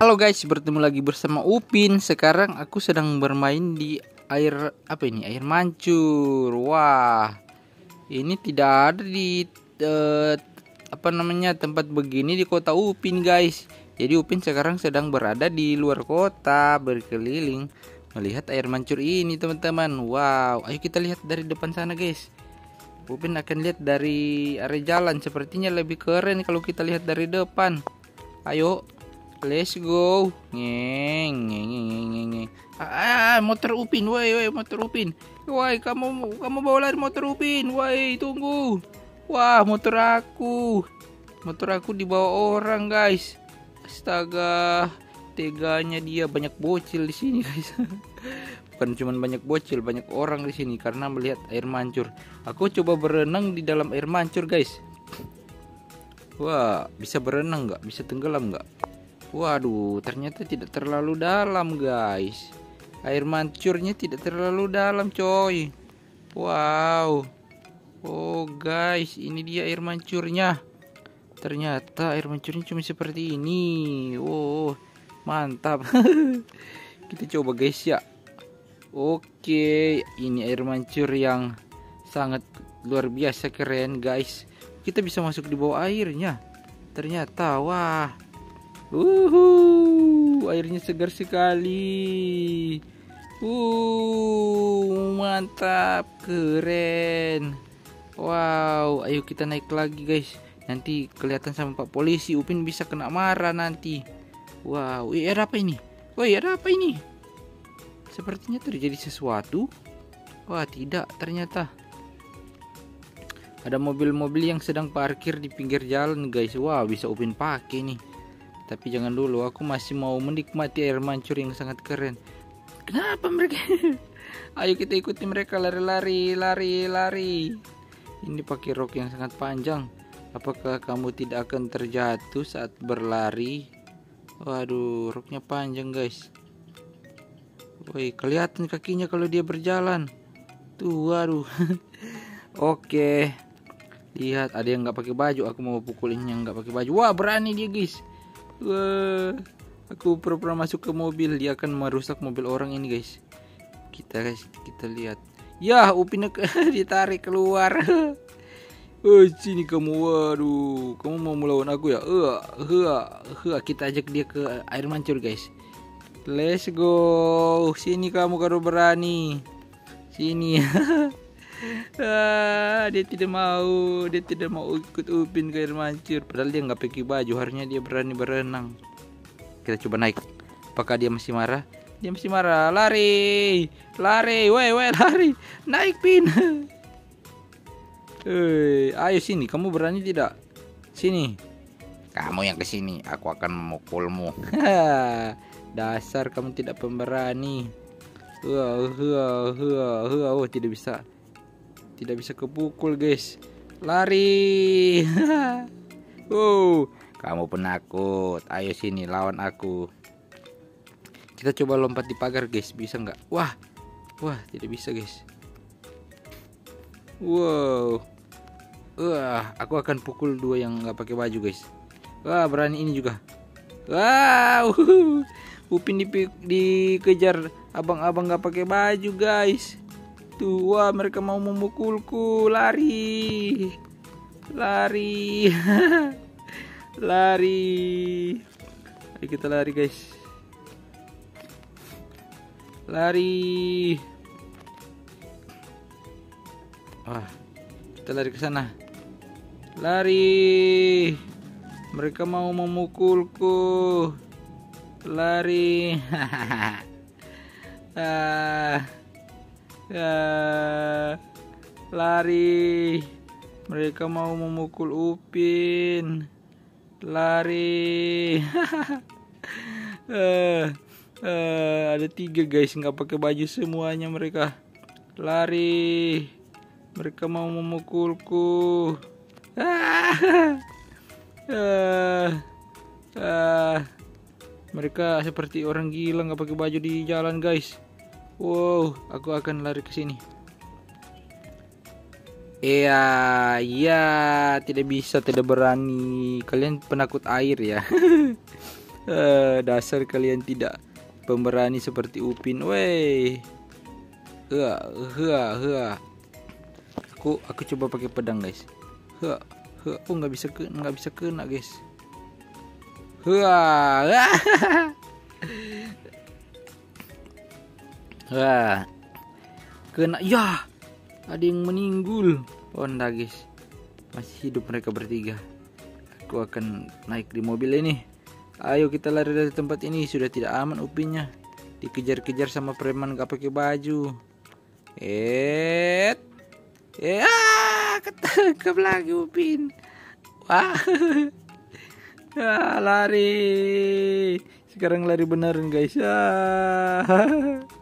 Halo guys, bertemu lagi bersama Upin. Sekarang aku sedang bermain di air apa ini? Air mancur. Wah, ini tidak ada di eh, tempat begini di kota Upin guys. Jadi Upin sekarang sedang berada di luar kota berkeliling melihat air mancur ini teman-teman. Wow, ayo kita lihat dari depan sana guys. Upin akan lihat dari area jalan. Sepertinya lebih keren kalau kita lihat dari depan. Ayo, let's go. Ngeng ngeng ngeng ngeng ngeng. Motor Upin, woi motor Upin. Woi, kamu bawa lari motor Upin. Woi, tunggu. Wah, motor aku. Motor aku dibawa orang, guys. Astaga, teganya dia, banyak bocil di sini, guys. Bukan cuma banyak bocil, banyak orang di sini karena melihat air mancur. Aku coba berenang di dalam air mancur, guys. Wah, bisa berenang nggak? Bisa tenggelam nggak? Waduh, ternyata tidak terlalu dalam guys. Air mancurnya tidak terlalu dalam coy. Wow. Oh guys, ini dia air mancurnya. Ternyata air mancurnya cuma seperti ini. Oh, mantap. Kita coba guys ya. Oke, ini air mancur yang sangat luar biasa keren guys. Kita bisa masuk di bawah airnya. Ternyata wah. Airnya segar sekali. Mantap, keren. Wow, ayo kita naik lagi guys. Nanti kelihatan sama Pak Polisi, Upin bisa kena marah nanti. Wow, ada apa ini? Woi, ada apa ini? Sepertinya terjadi sesuatu. Wah, tidak, ternyata ada mobil-mobil yang sedang parkir di pinggir jalan guys. Wah, bisa Upin pakai nih. Tapi jangan dulu, aku masih mau menikmati air mancur yang sangat keren. Kenapa mereka? Ayo kita ikuti mereka, lari. Ini pakai rok yang sangat panjang. Apakah kamu tidak akan terjatuh saat berlari? Waduh, roknya panjang guys. Woi, kelihatan kakinya kalau dia berjalan. Tuh, waduh. Oke. Lihat, ada yang nggak pakai baju. Aku mau pukulin yang nggak pakai baju. Wah, berani dia guys. Wah, aku pura-pura masuk ke mobil. Dia akan merusak mobil orang ini guys. Kita lihat. Ya, Upin ditarik keluar. Oh, sini kamu. Waduh, kamu mau melawan aku ya? Kita ajak dia ke air mancur guys. Let's go. Sini kamu kalau berani. Sini. Dia tidak mau ikut Upin ke air mancur. Padahal dia nggak pakai baju, harusnya dia berani berenang. Kita coba naik. Apakah dia masih marah? Dia masih marah. Lari, woi lari. Naik Pin. Ayo sini, kamu berani tidak? Sini. Kamu yang kesini, aku akan memukulmu. Dasar kamu tidak pemberani. Oh, tidak bisa kepukul guys. Lari. Kamu penakut. Ayo sini lawan aku. Kita coba lompat di pagar guys, bisa nggak? Wah, tidak bisa guys. Aku akan pukul dua yang nggak pakai baju guys. Wah, berani ini juga. Wow. Upin dikejar abang-abang nggak pakai baju guys. Tuh, wah, mereka mau memukulku. Lari. Ayo kita lari guys. Lari. Wah, kita lari ke sana. Lari. Mereka mau memukulku. Lari. Lari. Mereka mau memukul Upin. Lari. Ada 3 guys, nggak pakai baju semuanya mereka. Lari. Mereka mau memukulku. Mereka seperti orang gila, nggak pakai baju di jalan guys. Wow, aku akan lari ke sini. Iya, tidak bisa, tidak berani. Kalian penakut air ya. Dasar kalian tidak pemberani seperti Upin. Weh. Hua. Aku coba pakai pedang, guys. Hua. Oh, nggak bisa kena, guys. Hua. Wah. Kena. Ya. Ada yang meninggal. Oh, enggak, guys. Masih hidup mereka bertiga. Aku akan naik di mobil ini. Ayo kita lari dari tempat ini. Sudah tidak aman Upinnya. Dikejar-kejar sama preman gak pakai baju. Ketangkap lagi Upin. Wah. Lari. Sekarang lari beneran, guys.